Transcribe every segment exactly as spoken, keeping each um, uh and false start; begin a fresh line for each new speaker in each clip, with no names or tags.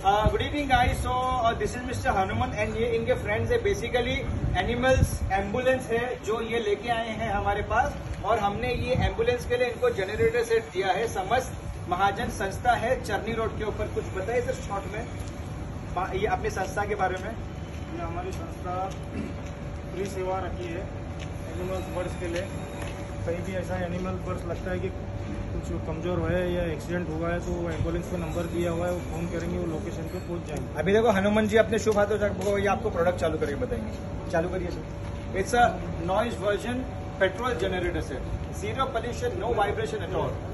Good evening guys. So this is mister Hanuman and ये इनके friends है। बेसिकली एनिमल्स एम्बुलेंस है जो ये लेके आए हैं हमारे पास, और हमने ये एम्बुलेंस के लिए इनको जनरेटर सेट दिया है। समस्त महाजन संस्था है चरनी रोड के ऊपर। कुछ बताइए सर शॉर्ट में ये अपनी संस्था के बारे में।
ये हमारी संस्था फ्री सेवा रखी है एनिमल्स बर्ड्स के लिए। कहीं भी ऐसा एनिमल बर्ड्स लगता है कि कुछ कमजोर है या एक्सीडेंट हुआ है तो वो एम्बुलेंस पे नंबर दिया हुआ है, वो फोन करेंगे, वो लोकेशन पे पहुंच जाएंगे।
अभी देखो हनुमान जी अपने शुभ हाथों से ये आपको प्रोडक्ट चालू करके बताएंगे। चालू करिए sir. It's a noise version petrol generator set, zero pollution, no vibration at all.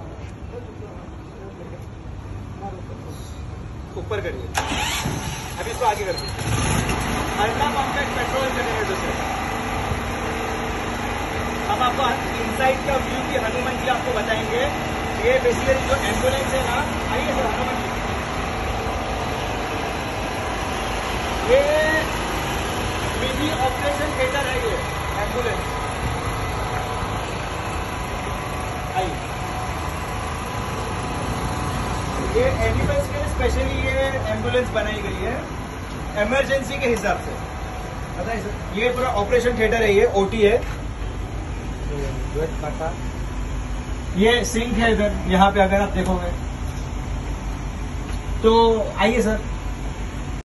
ऊपर करिए, अभी इसको आगे कर दीजिए। Ultra compact petrol generator set. अब आपको इनसाइड का व्यू की हनुमान जी आपको बताएंगे। ये बेसिकली जो एम्बुलेंस है ना, आइए सर हनुमान जी, ये मिनी ऑपरेशन थिएटर है। ये एम्बुलेंस आइए, ये एनिमल्स के लिए स्पेशली ये एम्बुलेंस बनाई गई है इमरजेंसी के हिसाब से। बताइए सर, ये पूरा ऑपरेशन थिएटर है, ये ओटी है। ये सिंक है इधर, यहाँ पे अगर आप देखोगे तो आइए सर।